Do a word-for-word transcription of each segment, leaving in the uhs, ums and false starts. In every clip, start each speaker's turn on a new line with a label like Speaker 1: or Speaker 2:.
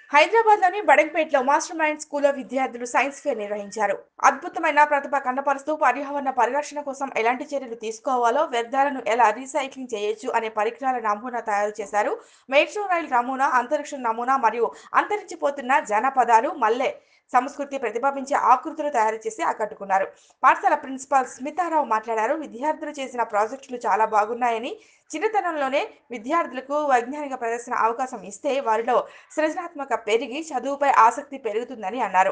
Speaker 1: హైదరాబాద్లోని బడంగ్పేటలో master mind స్కూల్లో విద్యార్థులు సైన్స్ ఫేర్ నిర్వహించారు. అద్భుతమైన ప్రతిభ కనపరుస్తూ పర్యావరణ పరిరక్షణ కోసం ఎలాంటి చర్యలు తీసుకోవాలో, వ్యర్థాలను ఎలా రీసైక్లింగ్ చేయొచ్చు అనే పరికరాల నమూనా తయారు చేశారు. మెట్రో రైల్ నమూనా, అంతరిక్ష నమూనా మరియు అంతరించిపోతున్న జానపదాలు, మల్లె సంస్కృతి ప్రతిబింబించే ఆకృతులు తయారు చేసి ఆకట్టుకున్నారు. పాఠశాల ప్రిన్సిపాల్ స్మితారావు మాట్లాడారు. విద్యార్థులు చేసిన ప్రాజెక్టులు చాలా బాగున్నాయని, చిన్నతనంలోనే విద్యార్థులకు వైజ్ఞానిక ప్రదర్శన అవకాశం ఇస్తే వారిలో సృజనాత్మక పెరిగి చదువుపై ఆసక్తి పెరుగుతుందని అన్నారు.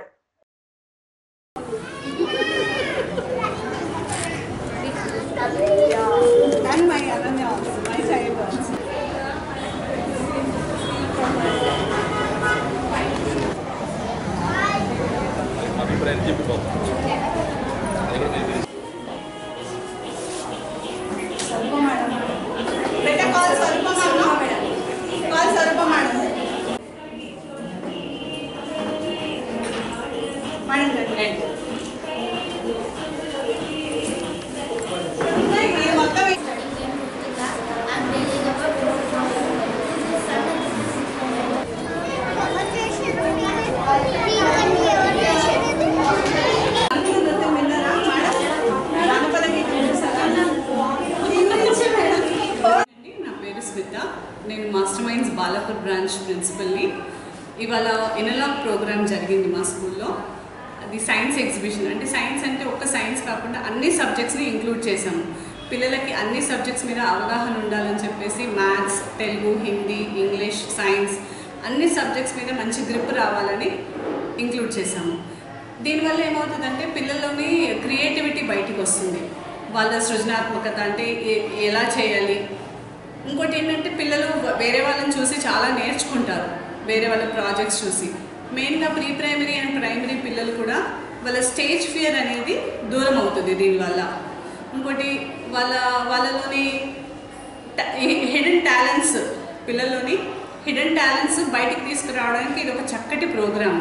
Speaker 2: నేను మాస్టర్ మైండ్స్ బాలాపూర్ బ్రాంచ్ ప్రిన్సిపల్ని. ఇవాళ ఎనలాగ్ ప్రోగ్రామ్ జరిగింది మా స్కూల్లో. అది సైన్స్ ఎగ్జిబిషన్. అంటే సైన్స్ అంటే ఒక్క సైన్స్ కాకుండా అన్ని సబ్జెక్ట్స్ని ఇంక్లూడ్ చేశాము. పిల్లలకి అన్ని సబ్జెక్ట్స్ మీద అవగాహన ఉండాలని చెప్పేసి maths, Telugu, Hindi, English, science అన్ని సబ్జెక్ట్స్ మీద మంచి గ్రిప్ రావాలని ఇంక్లూడ్ చేశాము. దీనివల్ల ఏమవుతుందంటే పిల్లల్లోని క్రియేటివిటీ బయటికి వస్తుంది. వాళ్ళ సృజనాత్మకత అంటే ఎలా చేయాలి. ఇంకోటి ఏంటంటే పిల్లలు వేరే వాళ్ళని చూసి చాలా నేర్చుకుంటారు, వేరే వాళ్ళ ప్రాజెక్ట్స్ చూసి. మెయిన్గా ప్రీ ప్రైమరీ అండ్ ప్రైమరీ పిల్లలు కూడా వాళ్ళ స్టేజ్ ఫియర్ అనేది దూరం అవుతుంది దీనివల్ల. ఇంకోటి వాళ్ళ వాళ్ళలోని హిడెన్ టాలెంట్స్ పిల్లల్లోని హిడెన్ టాలెంట్స్ బయటికి తీసుకురావడానికి ఇది ఒక చక్కటి ప్రోగ్రామ్.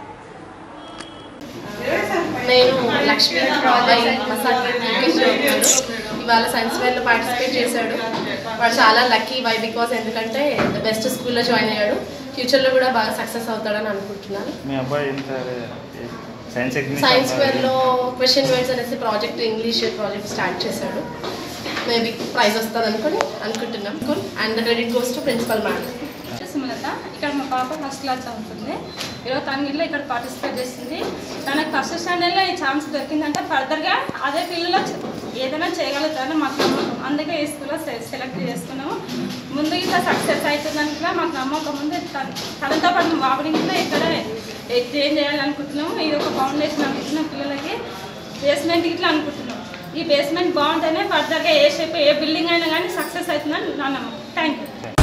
Speaker 3: నేను లక్ష్మీ రాబాయ్ ఇవాళ సైన్స్ ఫేర్లో పార్టిసిపేట్ చేశాడు. వాడు చాలా లక్కీ. వై బికాస్ ఎందుకంటే బెస్ట్ స్కూల్లో జాయిన్ అయ్యాడు. ఫ్యూచర్లో కూడా బాగా సక్సెస్ అవుతాడని అనుకుంటున్నాను. సైన్స్ ఫేర్లో క్వశ్చన్ వర్డ్స్ అనేసి ప్రాజెక్ట్, ఇంగ్లీష్ ప్రాజెక్ట్ స్టార్ట్ చేశాడు. మేబీ ప్రైజ్ వస్తుంది అనుకుని అనుకుంటున్నాం. And credit goes to principal madam.
Speaker 4: Sumalatha. ఇక్కడ మా పాప ఫస్ట్ క్లాస్ చదువుతుంది. ఈరోజు తన ఇల్లు ఇక్కడ పార్టిసిపేట్ చేస్తుంది. తనకు ఫస్ట్ స్టాండర్డ్లో ఈ ఛాన్స్ దొరికిందంటే ఫర్దర్గా అదే ఫీల్డ్లో ఏదైనా చేయగలుగుతారని మాకు నమ్మకం. అందుకే ఈ స్కూల్లో సెలెక్ట్ చేసుకున్నాము. ముందు ఇట్లా సక్సెస్ అవుతుందని కూడా మాకు నమ్మకం ఉంది. తనతో పాటు బాబుని కూడా ఇక్కడ ఎగ్జామ్ చేయాలనుకుంటున్నాము. ఇది ఒక ఫౌండేషన్ అనుకుంటున్నాం. పిల్లలకి బేస్మెంట్ ఇట్లా అనుకుంటున్నాం. ఈ బేస్మెంట్ బాగుంటేనే ఫర్దర్గా ఏ షేప్ ఏ బిల్డింగ్ అయినా కానీ సక్సెస్ అవుతుందని నా నమ్మకం. Thank you.